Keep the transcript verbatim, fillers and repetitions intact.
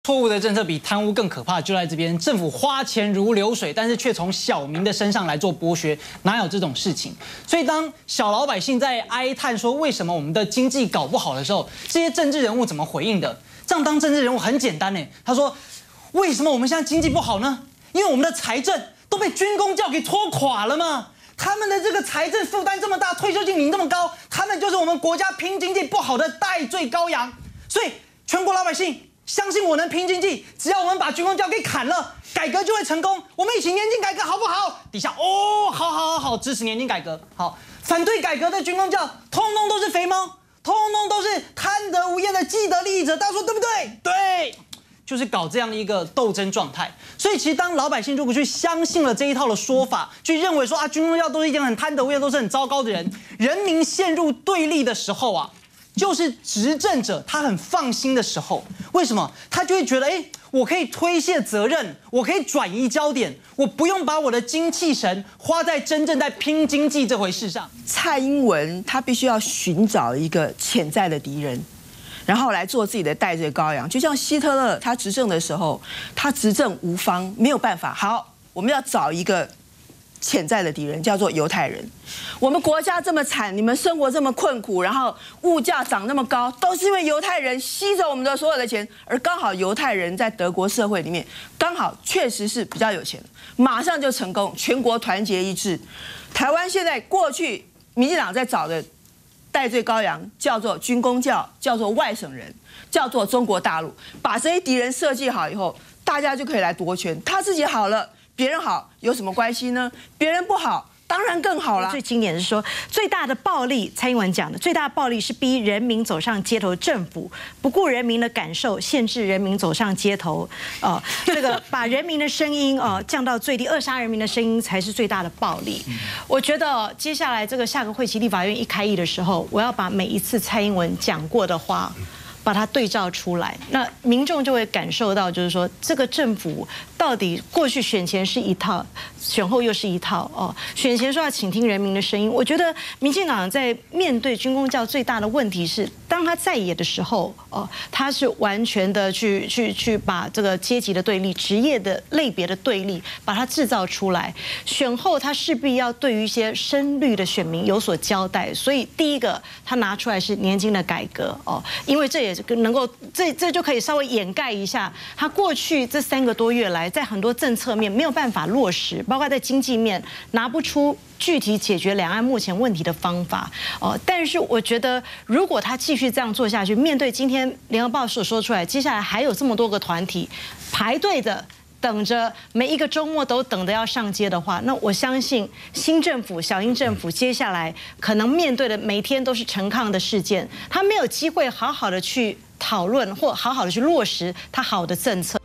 错误的政策比贪污更可怕，就在这边，政府花钱如流水，但是却从小民的身上来做剥削，哪有这种事情？所以当小老百姓在哀叹说为什么我们的经济搞不好的时候，这些政治人物怎么回应的？这样当政治人物很简单呢，他说为什么我们现在经济不好呢？因为我们的财政都被军公教给拖垮了嘛。他们的这个财政负担这么大，退休金领这么高，他们就是我们国家拼经济不好的代罪羔羊。所以全国老百姓相信我能拼经济，只要我们把军公教给砍了，改革就会成功。我们一起年金改革好不好？底下哦，好好好好，支持年金改革。好，反对改革的军公教，通通都是肥猫，通通都是贪得无厌的既得利益者。大家说对不对？对。就是搞这样的一个斗争状态，所以其实当老百姓如果去相信了这一套的说法，去认为说啊军公教都是一件很贪得无厌、都是很糟糕的人，人民陷入对立的时候啊，就是执政者他很放心的时候。为什么？他就会觉得，哎，我可以推卸责任，我可以转移焦点，我不用把我的精气神花在真正在拼经济这回事上。 蔡英文他必须要寻找一个潜在的敌人。然后来做自己的代罪羔羊，就像希特勒他执政的时候，他执政无方，没有办法。好，我们要找一个潜在的敌人，叫做犹太人。我们国家这么惨，你们生活这么困苦，然后物价涨那么高，都是因为犹太人吸走我们的所有的钱。而刚好犹太人在德国社会里面，刚好确实是比较有钱，马上就成功，全国团结一致。台湾现在过去民进党在找的代罪羔羊叫做军公教，叫做外省人，叫做中国大陆。把这些敌人设计好以后，大家就可以来夺权。他自己好了，别人好有什么关系呢？别人不好，当然更好了。 最经典是说，最大的暴力，蔡英文讲的最大的暴力是逼人民走上街头，政府不顾人民的感受，限制人民走上街头，呃，这个把人民的声音呃降到最低，扼杀人民的声音才是最大的暴力。我觉得接下来这个下个会期立法院一开议的时候，我要把每一次蔡英文讲过的话，把它对照出来，那民众就会感受到，就是说这个政府到底过去选前是一套，选后又是一套哦。选前说要倾听人民的声音，我觉得民进党在面对军公教最大的问题是，当他在野的时候，哦，他是完全的去去去把这个阶级的对立、职业的类别的对立，把它制造出来。选后他势必要对于一些深绿的选民有所交代，所以第一个他拿出来是年金的改革哦，因为这也能够这这就可以稍微掩盖一下他过去这三个多月来在很多政策面没有办法落实，包括在经济面拿不出具体解决两岸目前问题的方法哦。但是我觉得，如果他继续这样做下去，面对今天联合报所说出来，接下来还有这么多个团体排队的，等着每一个周末都等着要上街的话，那我相信新政府、小英政府接下来可能面对的每天都是陈抗的事件，他没有机会好好的去讨论或好好的去落实他好的政策。